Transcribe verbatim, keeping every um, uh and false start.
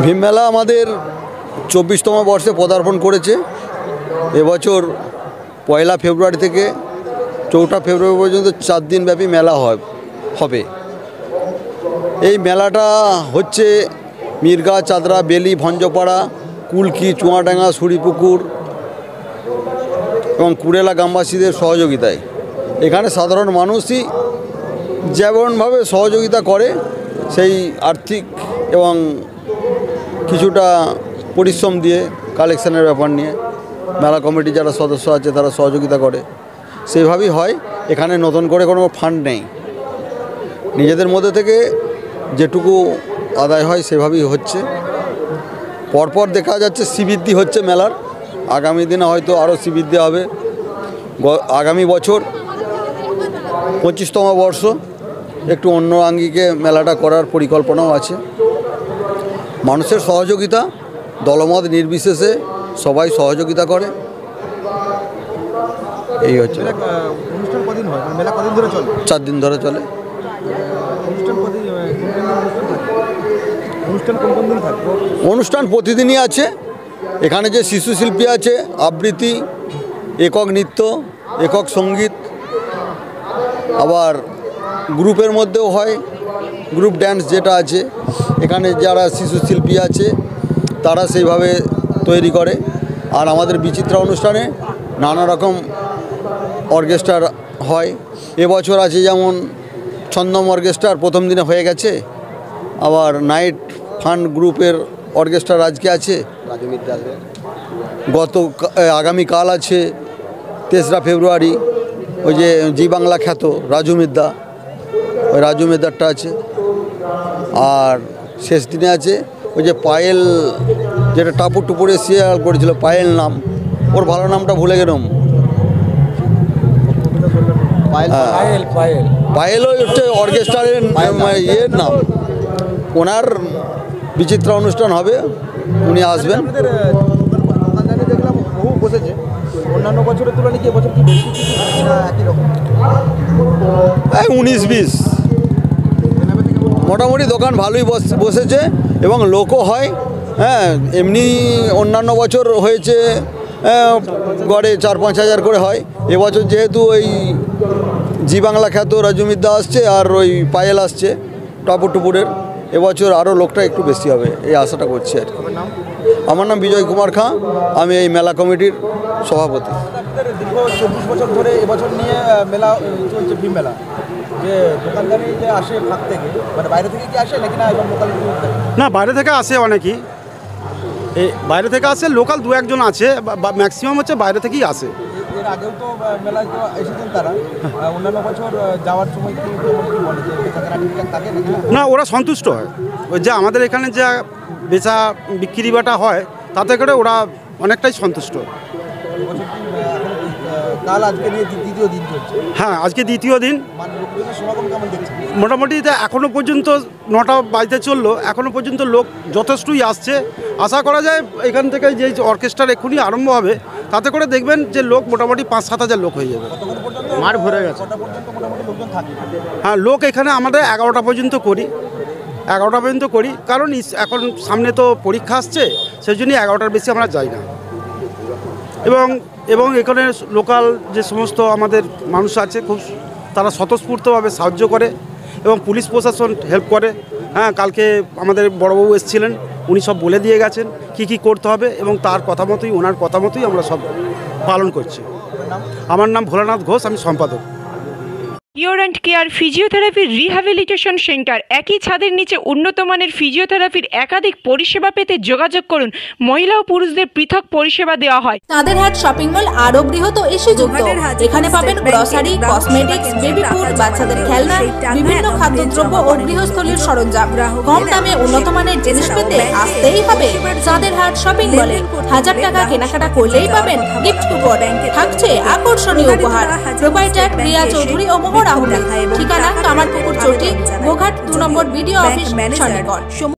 ভীম মেলা আমাদের চব্বিশতম বর্ষে পদার্পণ করেছে। এবছর পয়লা ফেব্রুয়ারি থেকে চৌঠা ফেব্রুয়ারি পর্যন্ত চার দিনব্যাপী মেলা হয় হবে। এই মেলাটা হচ্ছে মিরগা, চাদরা, বেলি, ভঞ্জপাড়া, কুলকি, চুয়াডাঙ্গা, সুরিপুকুর এবং কুড়েলা গ্রামবাসীদের সহযোগিতায়। এখানে সাধারণ মানুষই যেমনভাবে সহযোগিতা করে, সেই আর্থিক এবং কিছুটা পরিশ্রম দিয়ে কালেকশনের ব্যাপার নিয়ে মেলা কমিটি যারা সদস্য আছে তারা সহযোগিতা করে, সেইভাবেই হয়। এখানে নতুন করে কোনো ফান্ড নেই, নিজেদের মধ্যে থেকে যেটুকু আদায় হয় সেভাবেই হচ্ছে। পরপর দেখা যাচ্ছে শ্রীবৃদ্ধি হচ্ছে মেলার, আগামী দিনে হয়তো আরও শ্রীবৃদ্ধি হবে। আগামী বছর পঁচিশতম বর্ষ, একটু অন্য আঙ্গিকে মেলাটা করার পরিকল্পনাও আছে। মানুষের সহযোগিতা, দলমত নির্বিশেষে সবাই সহযোগিতা করে, এই হচ্ছে। অনুষ্ঠান কদিন হয়? মেলা কদিন ধরে চলে? চার দিন ধরে চলে। অনুষ্ঠান কদিন অনুষ্ঠান কোন কোন দিন থাকবে? অনুষ্ঠান প্রতিদিনই আছে। এখানে যে শিশু শিল্পী আছে, আবৃত্তি, একক নৃত্য, একক সঙ্গীত, আবার গ্রুপের মধ্যেও হয় গ্রুপ ড্যান্স যেটা আছে। এখানে যারা শিশু শিল্পী আছে তারা সেইভাবে তৈরি করে। আর আমাদের বিচিত্রা অনুষ্ঠানে নানা রকম অর্কেস্ট্রা হয়। এবছর আছে যেমন ছন্দম অর্কেস্ট্রার প্রথম দিনে হয়ে গেছে, আবার নাইট ফান্ড গ্রুপের অর্কেস্ট্রা আজকে আছে, গত আগামীকাল আছে তেসরা ফেব্রুয়ারি, ওই যে জি বাংলা খ্যাত রাজু মিদ্দা, ওই রাজু মিদ্দারটা আছে। আর শেষ দিনে আছে ওই যে পায়েল, যেটা টাপুর টুপুরে সিরিয়াল করেছিল, পায়েল নাম, ওর ভালো নামটা ভুলে গেলাম। পায়েল পায়েল পায়েল ওই হচ্ছে অর্কেস্ট্রারের ইয়ের নাম। ওনার বিচিত্রা অনুষ্ঠান হবে, উনি আসবেন। দেখলাম বহু বসেছে, অন্যান্য বছরের তুলনায় কি এবছর কি বেশি না একই রকম? এই উনিশ বিশ মোটামুটি দোকান ভালোই বসেছে এবং লোকও হয়। হ্যাঁ, এমনি অন্যান্য বছর হয়েছে গড়ে চার পাঁচ হাজার করে হয়। এবছর যেহেতু ওই জি বাংলা খ্যাত রাজু মিদ্দা আসছে আর ওই পায়েল আসছে টাপুর টুপুরের, এবছর আরও লোকটা একটু বেশি হবে এই আশাটা করছি আর কি। আমার নাম বিজয় কুমার খাঁ, আমি এই মেলা কমিটির সভাপতি। দীর্ঘ চব্বিশ বছর ধরে এবছর নিয়ে মেলা চলছে, ভীম মেলা। যে দোকানদারি যে আসে ভাগ থেকে, মানে বাইরে থেকে কি আসে নাকি না এখন লোকাল? না, বাইরে থেকে আসে অনেকেই, এই বাইরে থেকে আসে, লোকাল দু একজন আছে, ম্যাক্সিমাম হচ্ছে বাইরে থেকেই আসে। এর আগেও তো মেলায় তো এসেছেন তারা, অন্যান্য বছর যাওয়ার সময় কি বলে যে বেচাকেনা ঠিকঠাক থাকে নাকি? না, ওরা সন্তুষ্ট হয়। ওই যে আমাদের এখানে যা বেচা বিক্রি বাটা হয় তাতে করে ওরা অনেকটাই সন্তুষ্ট। কাল আজকে নিয়ে দ্বিতীয় দিন চলছে। হ্যাঁ, আজকে দ্বিতীয় দিন। মোটামুটি এখনও পর্যন্ত নটা বাজতে চললো, এখনও পর্যন্ত লোক যথেষ্টই আসছে। আশা করা যায় এখান থেকে যে অর্কেস্ট্রার এক্ষুনি আরম্ভ হবে তাতে করে দেখবেন যে লোক মোটামুটি পাঁচ সাত হাজার লোক হয়ে যাবে। মাঠ ভরে গেছে। হ্যাঁ, লোক এখানে আমাদের এগারোটা পর্যন্ত করি, এগারোটা পর্যন্ত করি কারণ এখন সামনে তো পরীক্ষা আসছে, সেই জন্যই এগারোটার বেশি আমরা যাই না। এবং এবং এখানে লোকাল যে সমস্ত আমাদের মানুষ আছে খুব তারা স্বতঃস্ফূর্তভাবে সাহায্য করে এবং পুলিশ প্রশাসন হেল্প করে। হ্যাঁ, কালকে আমাদের বড়বাবু এসেছিলেন, উনি সব বলে দিয়ে গেছেন কি কি করতে হবে এবং তার কথা মতোই, ওনার কথা মতোই আমরা সব পালন করছি। আমার নাম ভোলানাথ ঘোষ, আমি সম্পাদক। Cure and care physiotherapy rehabilitation centre. একই ছাদের নিচে উন্নত মানের ফিজিওথেরাপির একাধিক পরিষেবা পেতে যোগাযোগ করুন। মহিলা ও পুরুষদের পৃথক পরিষেবা দেওয়া হয়। তাঁদেরহাট শপিং মল আরো বৃহৎ ও এসিযুক্ত। এখানে পাবেন গ্রসারি, কসমেটিক্স, বেবি ফুড, বাচ্চাদের খেলনা, বিভিন্ন খাদ্যদ্রব্য ও গৃহস্থলীর সরঞ্জাম। কম দামে উন্নত মানের জিনিস পেতে আসতেই হবে তাঁদেরহাট শপিং মলে। হাজার টাকা কেনাকাটা করলেই পাবেন গিফট কুপন, থাকছে আকর্ষণীয় উপহার। প্রোপাইটার প্রিয়া চৌধুরী ও মোহর আহমেদ। ঠিকানা কামারপুকুর চটি, গোঘাট দু নম্বর বিডিও অফিস, সন্নিকট।